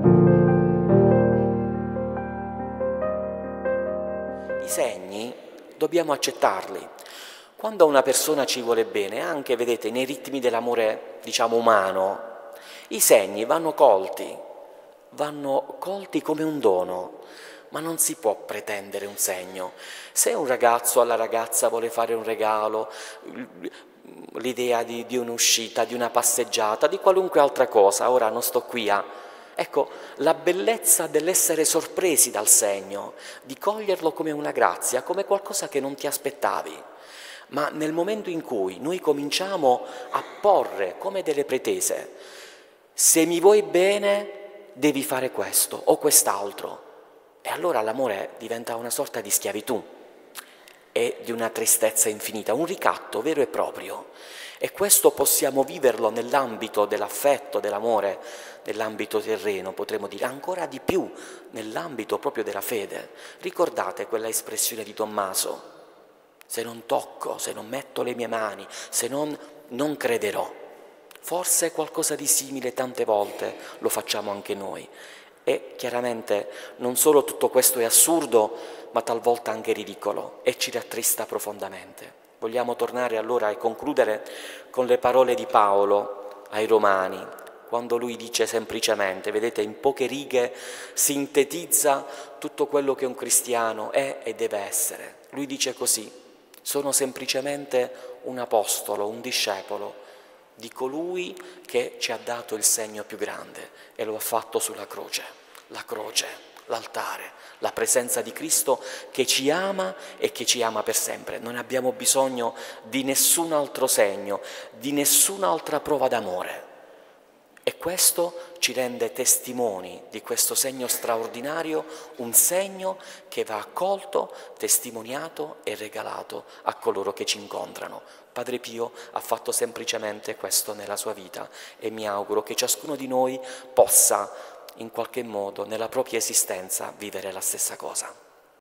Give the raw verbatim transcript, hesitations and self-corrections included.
I segni dobbiamo accettarli. Quando una persona ci vuole bene, anche, vedete, nei ritmi dell'amore, diciamo, umano, i segni vanno colti, vanno colti come un dono, ma non si può pretendere un segno. Se un ragazzo alla ragazza vuole fare un regalo, l'idea di, di un'uscita, di una passeggiata, di qualunque altra cosa, ora non sto qui a... Ecco, la bellezza dell'essere sorpresi dal segno, di coglierlo come una grazia, come qualcosa che non ti aspettavi. Ma nel momento in cui noi cominciamo a porre come delle pretese, se mi vuoi bene devi fare questo o quest'altro, e allora l'amore diventa una sorta di schiavitù e di una tristezza infinita, un ricatto vero e proprio. E questo possiamo viverlo nell'ambito dell'affetto, dell'amore, nell'ambito terreno, potremmo dire ancora di più nell'ambito proprio della fede. Ricordate quella espressione di Tommaso: se non tocco, se non metto le mie mani, se non, non crederò. Forse qualcosa di simile tante volte lo facciamo anche noi. E chiaramente non solo tutto questo è assurdo, ma talvolta anche ridicolo e ci rattrista profondamente. Vogliamo tornare allora e concludere con le parole di Paolo ai Romani, quando lui dice semplicemente, vedete, in poche righe sintetizza tutto quello che un cristiano è e deve essere. Lui dice così: sono semplicemente un apostolo, un discepolo di colui che ci ha dato il segno più grande e lo ha fatto sulla croce, la croce, l'altare, la presenza di Cristo che ci ama e che ci ama per sempre. Non abbiamo bisogno di nessun altro segno, di nessun'altra prova d'amore. E questo ci rende testimoni di questo segno straordinario, un segno che va accolto, testimoniato e regalato a coloro che ci incontrano. Padre Pio ha fatto semplicemente questo nella sua vita e mi auguro che ciascuno di noi possa in qualche modo nella propria esistenza vivere la stessa cosa.